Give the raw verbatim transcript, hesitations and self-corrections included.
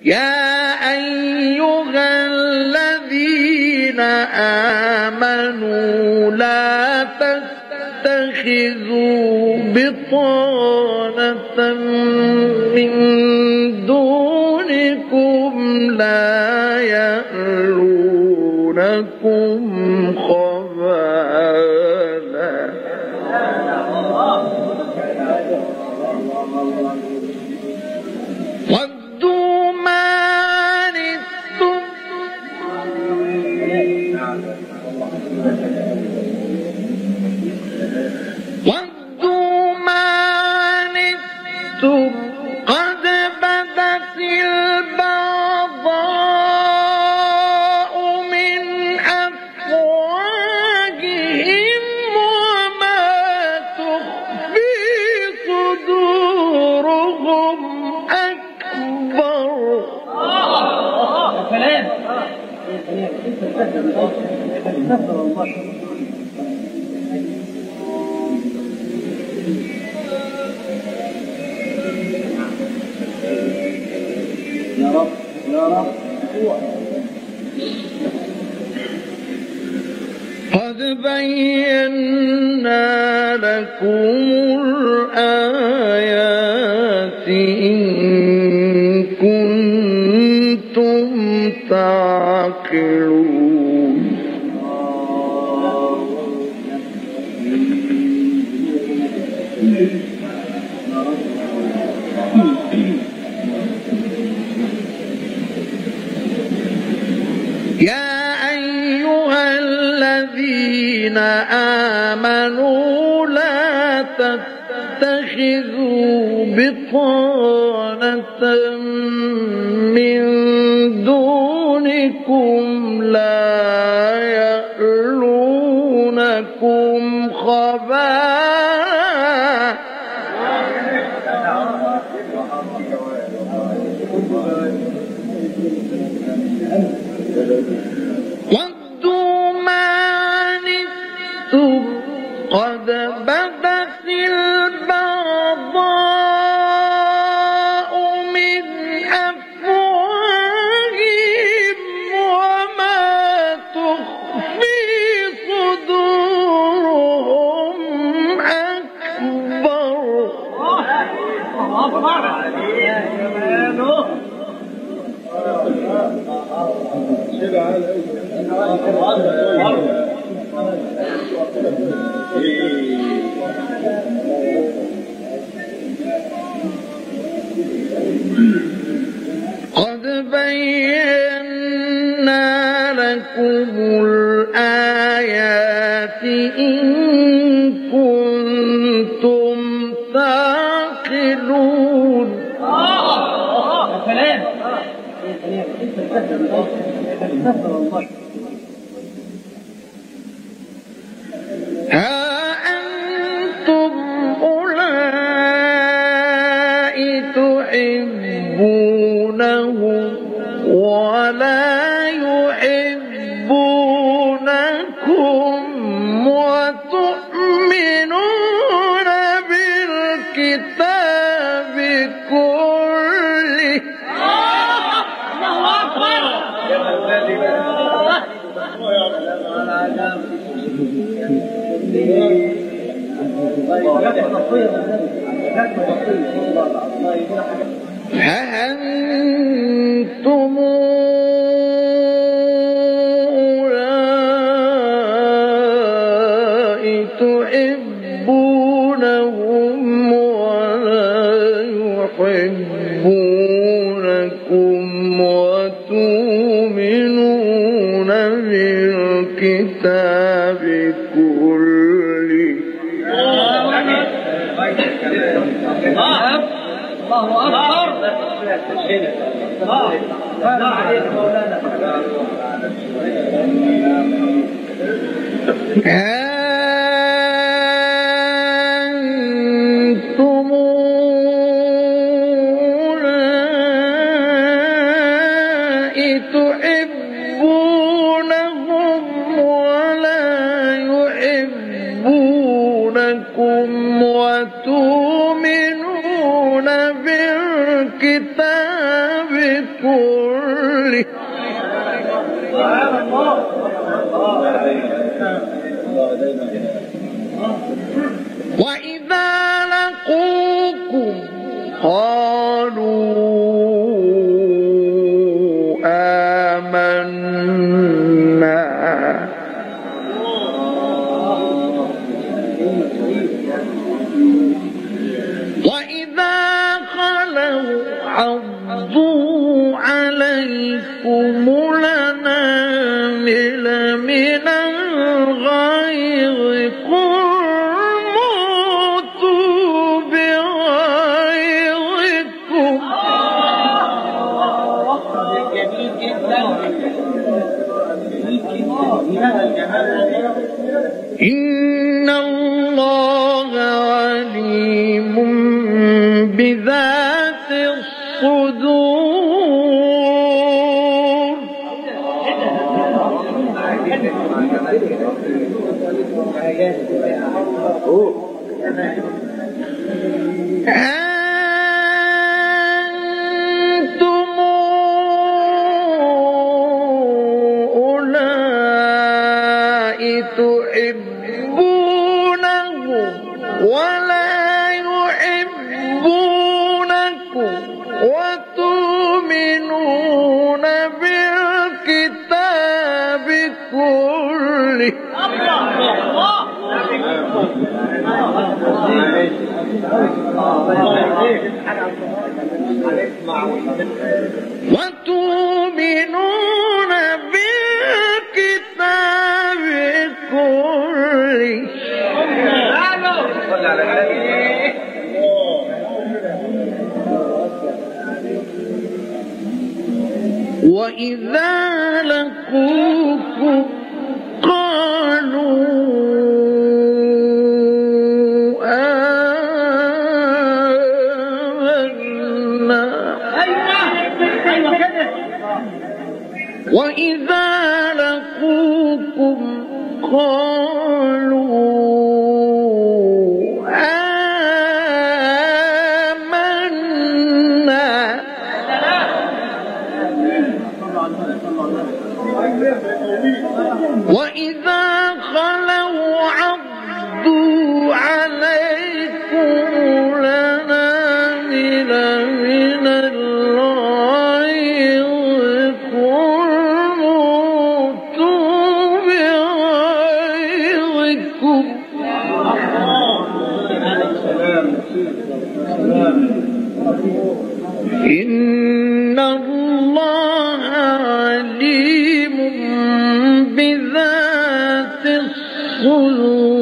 يا أيها الذين آمنوا لا تتخذوا بطانة من دونكم لا يألونكم خبالا ودوا ما عنتم ودوا ما عنتم قد بدت البغضاء من أفواههم وما تخفي صدورهم أكبر. يا رب يا رب قد بينا لكم الآيات إن كنتم تعقلون. يا أيها الذين آمنوا لا تتخذوا بطانة من دونكم لا يألونكم خبالا ودوا ما عنتم قد بدت البغضاء من أفواههم وما تخفي صدورهم أكبر. قد بينا لكم الآيات إن كنتم تعقلون. ها أنتم أولئك تحبونهم ولا يحبونكم وتؤمنون بالكتاب كله أأنتم أولئك تحبونهم ولا يحبونكم وتؤمنون بالكتاب كله أنتم أولئك تحبونهم ولا يحبونكم وتؤمنون بالكتاب كله وإذا لقوكم قالوا آمنا وإذا خلوا عضوا عليكم الأنامل من الغيظ قل موتوا بغيظكم إن الله عليم بذات الصدور أنتم أولئك تحبونهم ولا يحبونكم وتؤمنون بالكتاب كله وتؤمنون بالكتاب كله وإذا لقوكم قالوا آمنا وإذا لقوكم قالوا آمنا وإذا خلوا عضوا عليكم الأنامل من الغيظ قل موتوا بغيظكم إن الله عليم بذات الصدور